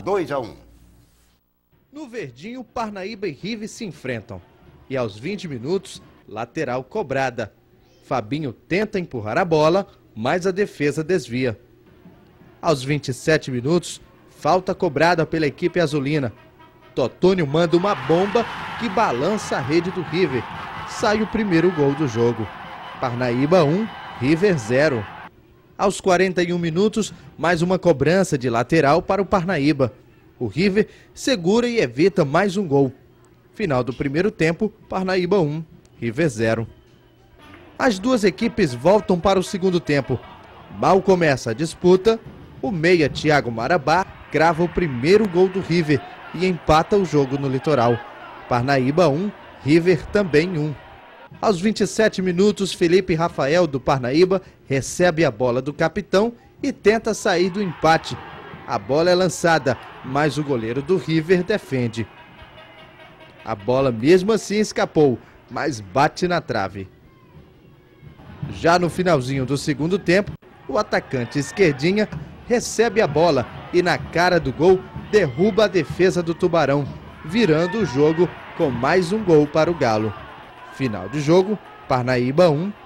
2-1. No Verdinho, Parnaíba e River se enfrentam. E aos 20 minutos, lateral cobrada. Fabinho tenta empurrar a bola, mas a defesa desvia. Aos 27 minutos, falta cobrada pela equipe azulina. Totônio manda uma bomba que balança a rede do River. Sai o primeiro gol do jogo. Parnaíba 1, River 0. Aos 41 minutos, mais uma cobrança de lateral para o Parnaíba. O River segura e evita mais um gol. Final do primeiro tempo, Parnaíba 1, River 0. As duas equipes voltam para o segundo tempo. Mal começa a disputa, o meia Thiago Marabá crava o primeiro gol do River e empata o jogo no Litoral. Parnaíba 1, River também 1. Aos 27 minutos, Felipe Rafael do Parnaíba recebe a bola do capitão e tenta sair do empate. A bola é lançada, mas o goleiro do River defende. A bola mesmo assim escapou, mas bate na trave. Já no finalzinho do segundo tempo, o atacante Esquerdinha recebe a bola e na cara do gol derruba a defesa do Tubarão, virando o jogo com mais um gol para o Galo. Final de jogo, Parnaíba 1,